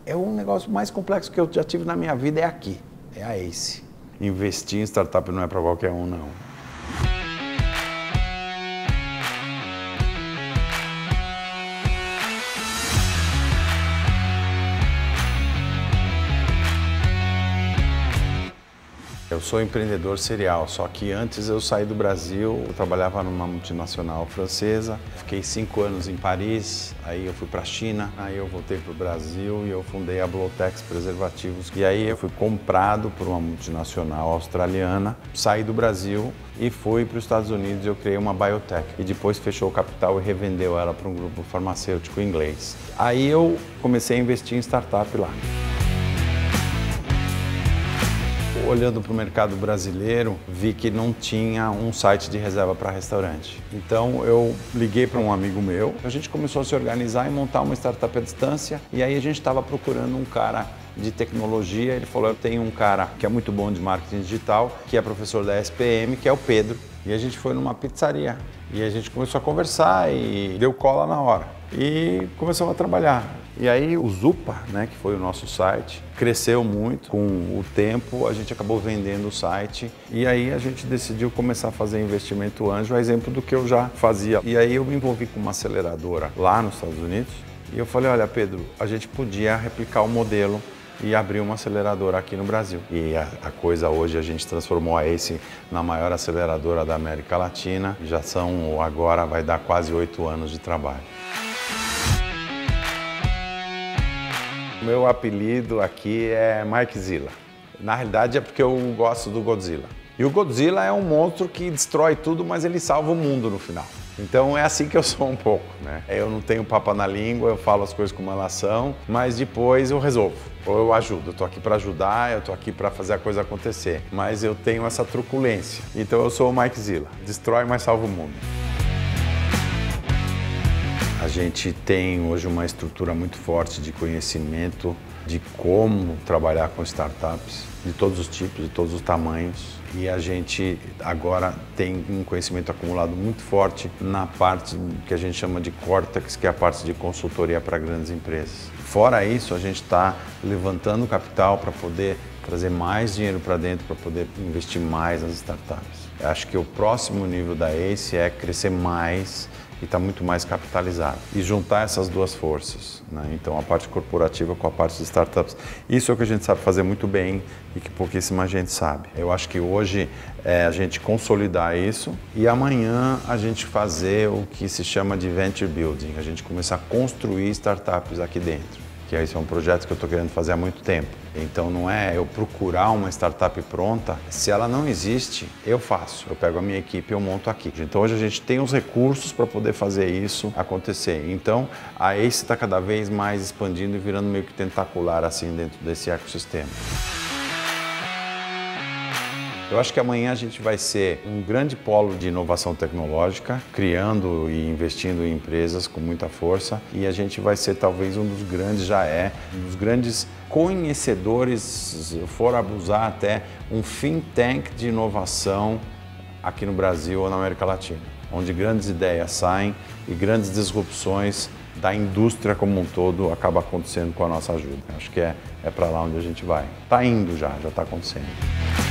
É um negócio mais complexo que eu já tive na minha vida, é aqui, é a ACE. Investir em startup não é para qualquer um, não. Eu sou empreendedor serial, só que antes eu saí do Brasil, eu trabalhava numa multinacional francesa, fiquei 5 anos em Paris, aí eu fui para a China, aí eu voltei para o Brasil e eu fundei a Blotex Preservativos. E aí eu fui comprado por uma multinacional australiana, saí do Brasil e fui para os Estados Unidos, eu criei uma biotech e depois fechou o capital e revendeu ela para um grupo farmacêutico inglês. Aí eu comecei a investir em startup lá. Olhando para o mercado brasileiro, vi que não tinha um site de reserva para restaurante. Então eu liguei para um amigo meu, a gente começou a se organizar e montar uma startup à distância, e aí a gente estava procurando um cara de tecnologia. Ele falou: eu tenho um cara que é muito bom de marketing digital, que é professor da SPM, que é o Pedro. E a gente foi numa pizzaria e a gente começou a conversar e deu cola na hora. E começamos a trabalhar. E aí o Zupa, né, que foi o nosso site, cresceu muito. Com o tempo a gente acabou vendendo o site e aí a gente decidiu começar a fazer investimento anjo, a exemplo do que eu já fazia. E aí eu me envolvi com uma aceleradora lá nos Estados Unidos e eu falei: olha, Pedro, a gente podia replicar o modelo e abrir uma aceleradora aqui no Brasil. E a coisa hoje, a gente transformou a ACE na maior aceleradora da América Latina. Já são, agora vai dar quase 8 anos de trabalho. Meu apelido aqui é Mikezilla. Na realidade é porque eu gosto do Godzilla. E o Godzilla é um monstro que destrói tudo, mas ele salva o mundo no final. Então é assim que eu sou um pouco, né? Eu não tenho papo na língua, eu falo as coisas como elas são, mas depois eu resolvo, ou eu ajudo. Eu tô aqui para ajudar, eu tô aqui para fazer a coisa acontecer, mas eu tenho essa truculência. Então eu sou o Mikezilla, destrói, mas salva o mundo. A gente tem hoje uma estrutura muito forte de conhecimento de como trabalhar com startups, de todos os tipos, de todos os tamanhos. E a gente agora tem um conhecimento acumulado muito forte na parte que a gente chama de Cortex, que é a parte de consultoria para grandes empresas. Fora isso, a gente está levantando capital para poder trazer mais dinheiro para dentro, para poder investir mais nas startups. Eu acho que o próximo nível da ACE é crescer mais e está muito mais capitalizado. E juntar essas duas forças, né? Então a parte corporativa com a parte de startups. Isso é o que a gente sabe fazer muito bem e que pouquíssima gente sabe. Eu acho que hoje é a gente consolidar isso e amanhã a gente fazer o que se chama de venture building, a gente começar a construir startups aqui dentro. Que esse é um projeto que eu estou querendo fazer há muito tempo. Então não é eu procurar uma startup pronta, se ela não existe, eu faço. Eu pego a minha equipe e eu monto aqui. Então hoje a gente tem os recursos para poder fazer isso acontecer. Então a ACE está cada vez mais expandindo e virando meio que tentacular assim dentro desse ecossistema. Eu acho que amanhã a gente vai ser um grande polo de inovação tecnológica, criando e investindo em empresas com muita força, e a gente vai ser talvez um dos grandes, já é, um dos grandes conhecedores, se for abusar até, um think tank de inovação aqui no Brasil ou na América Latina, onde grandes ideias saem e grandes disrupções da indústria como um todo acaba acontecendo com a nossa ajuda. Acho que é para lá onde a gente vai. Está indo já está acontecendo.